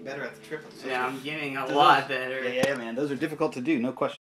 better at the triplets. Yeah, I'm getting a lot better. Yeah, man. Those are difficult to do, no question.